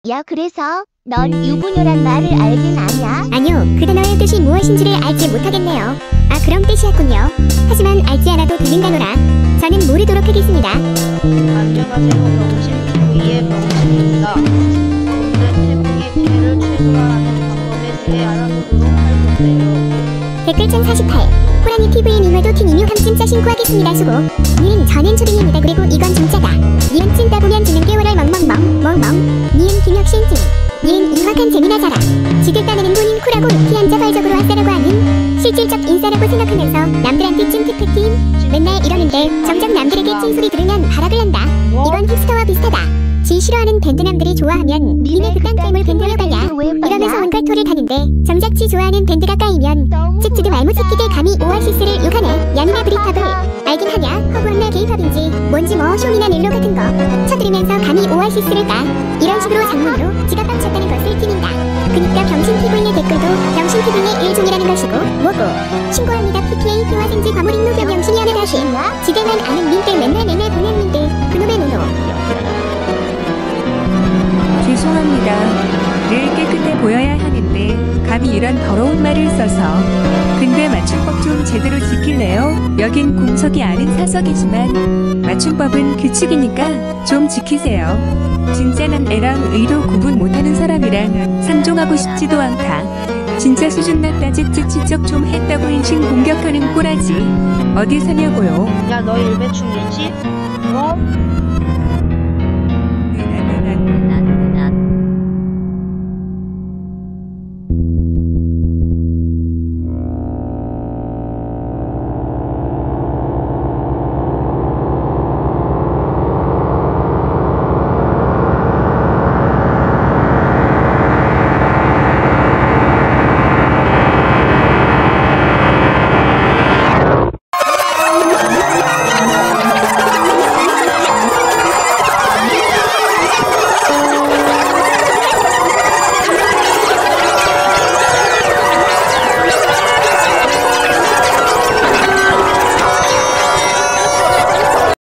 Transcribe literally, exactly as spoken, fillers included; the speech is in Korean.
야, 그래서 넌 유부녀란 말을 알긴 아냐? 아니요, 그 단어의 뜻이 무엇인지를 알지 못하겠네요. 아, 그럼 뜻이었군요. 하지만 알지 않아도 되는가노라. 저는 모르도록 하겠습니다. 안녕하세요. 명심주의의 명심입니다. 오늘은 태국이 죄를 최소화하는 방법에 대해 알아보도록 할 건데요. 댓글창 사십팔. 호랑이 피부에 님화도 킹이뉴 함진짜 신고하겠습니다. 수고. 니은 저는 초딩입니다. 그리고 이건 진짜다. 니은 찐따 보면 지는 개월을 멍멍멍 멍멍. 니은 김혁신 찡. 니은 이확한 재미나 자라. 지들 따내는 본인 쿨하고 유쾌한 자발적으로 아싸라고 하는 실질적 인싸라고 생각하면서 남들한테 찐티프팀 맨날 이러는데 정작 남들에게 찐소리 들으면 발악을 한다. 이건 힙스터와 비슷하다. 지 싫어하는 밴드남들이 좋아하면 니네 그딴 괴물 밴드를 가냐 이러면서 온갖 토를 타는데 정작 지 좋아하는 밴드가 까이면 칙지드 말못 새끼들 감히 오아시스를 욕하네. 야니네 브리팝을 알긴 하냐? 허구한나 게이팝인지 뭔지 뭐 쇼미나 넬로 같은 거 쳐들으면서 감히 오아시스를 까 이런 식으로 장문으로 지가 빡쳤다는 것을 티닌다. 그니까 병신 피부인의 댓글도 병신 피부인의 일종이라는 것이고 뭐고 신고합니다. 피피에이 피와생지 과몰입 노병 병신이 하나 다시 지들만 아는 민들 맨날 맨날 보는 민들 그놈의 노노. 죄송합니다. 늘 깨끗해 보여야 하는데 감히 이런 더러운 말을 써서. 근데 맞춤법 좀 제대로 지킬래요? 여긴 공석이 아닌 사석이지만 맞춤법은 규칙이니까 좀 지키세요. 진짜 난 애랑 의도 구분 못하는 사람이랑 상종하고 싶지도 않다. 진짜 수준 낮다 찌찌찌쩍 좀 했다고 인신 공격하는 꼬라지. 어디 사냐고요? 야, 너 일배충이지? 뭐?